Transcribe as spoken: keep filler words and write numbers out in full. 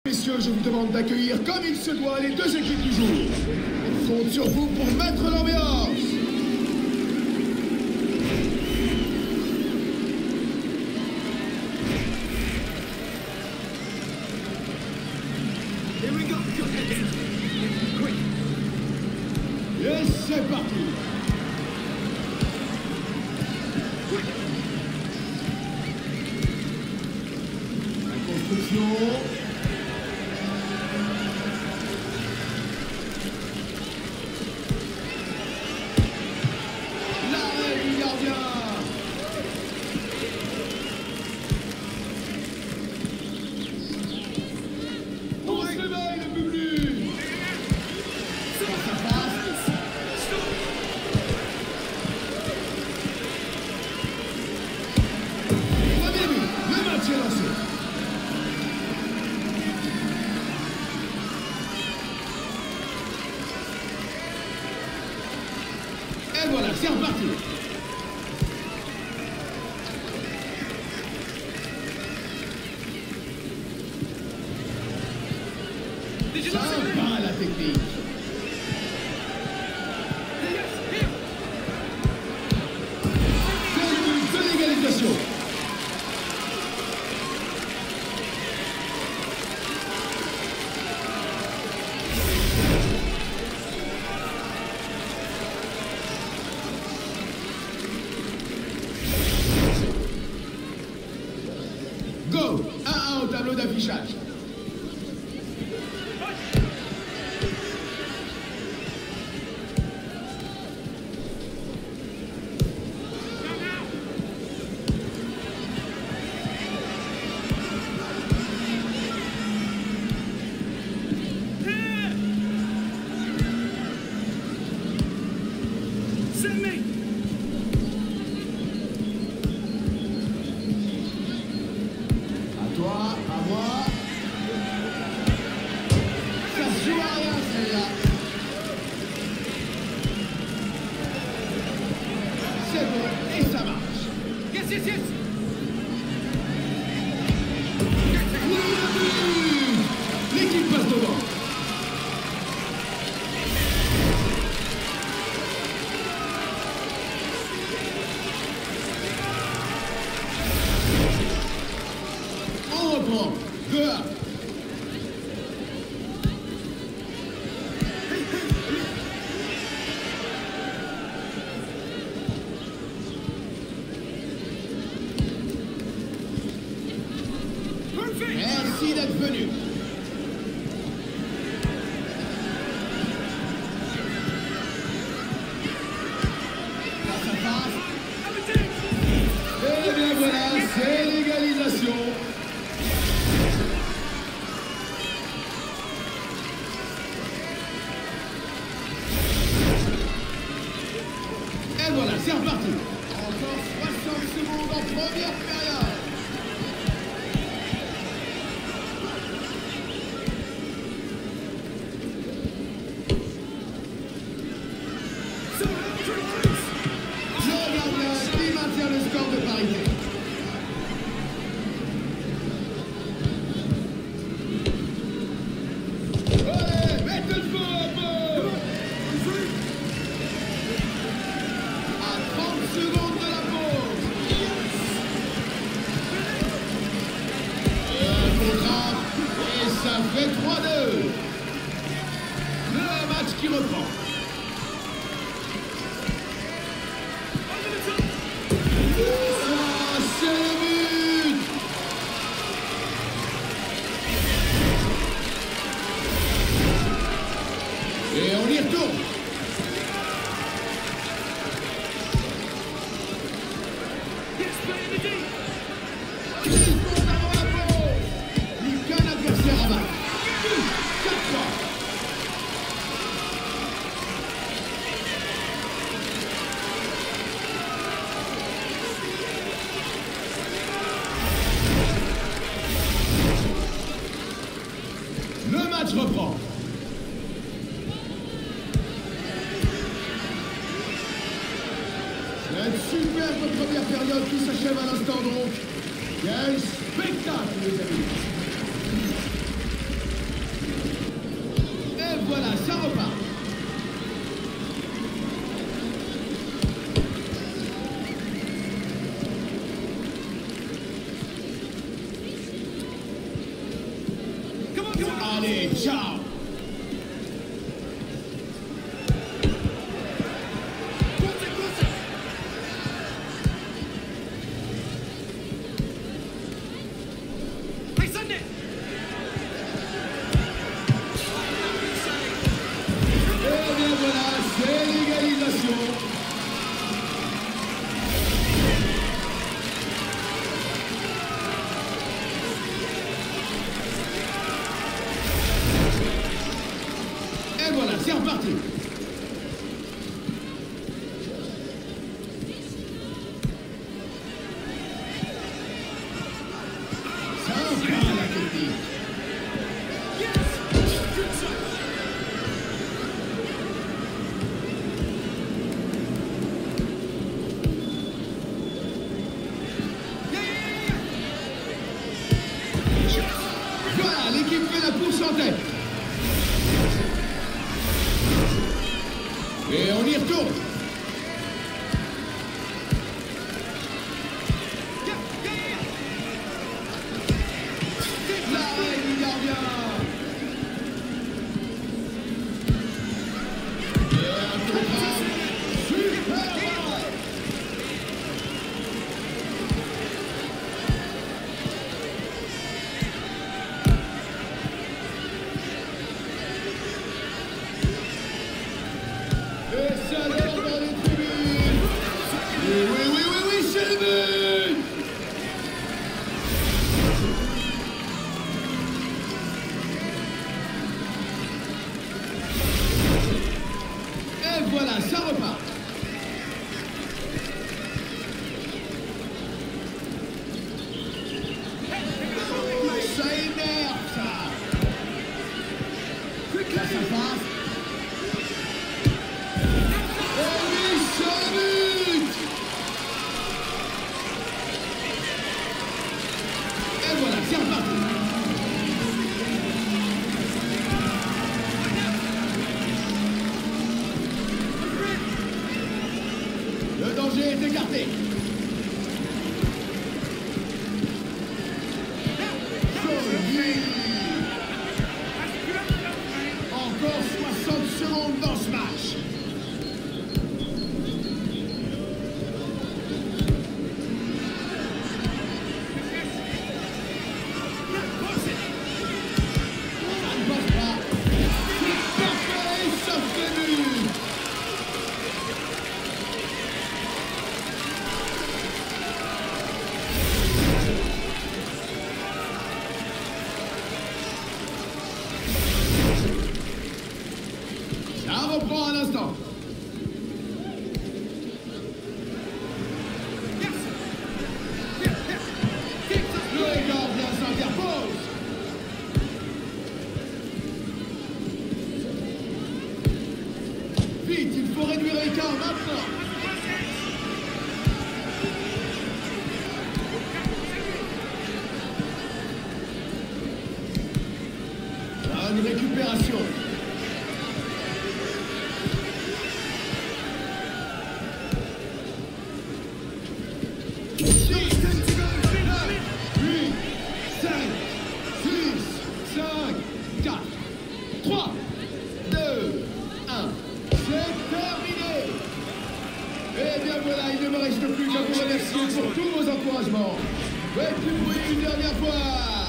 Messieurs, je vous demande d'accueillir comme il se doit les deux équipes du jour. On compte sur vous pour mettre l'ambiance. Et c'est parti. La construction. Et voilà, c'est reparti. Sympa la technique. Deux minutes de l'égalisation. Go! un à un au tableau d'affichage. À toi, à moi. Ça se joue à rien, celle-là. C'est bon, et ça marche. Yes, yes, yes. Oui, le but. L'équipe passe devant. deux à un. Merci d'être venu. Face à face. Et bien voilà, c'est l'égalisation. Et voilà, c'est reparti. Encore soixante secondes en première période. Le gardien qui maintient le score de parité. Allez, mettez le feu un peu. Seconde de la pause. Un contre et ça fait trois deux. Le match qui reprend. Oh, c'est le but. Et on y retourne. Le match reprend. Cette superbe première période qui s'achève à l'instant donc. Quel spectacle, les amis! voilà, ça repart. Allez, ciao. Et bien voilà, c'est l'égalisation. Et voilà, c'est reparti. Ça va la technique. Voilà, l'équipe fait la course en tête. Et on y retourne. L'arrêt du gardien. Et un programme super. Et ça donne dans les tribunes. Oui, oui, oui, oui, oui, c'est le but. Et voilà, ça repart. Oh, ça énerve, ça. Là, ça passe. Et voilà, c'est reparti. Le danger est écarté. Joli. Encore soixante secondes dans ce match. Ça reprend un instant. Le gardien s'interpose. Vite, il faut réduire l'écart maintenant. Bonne récupération. trois, deux, un, c'est terminé. Et bien voilà, il ne me reste plus qu'à vous remercier pour tous vos encouragements. Faites du bruit une dernière fois.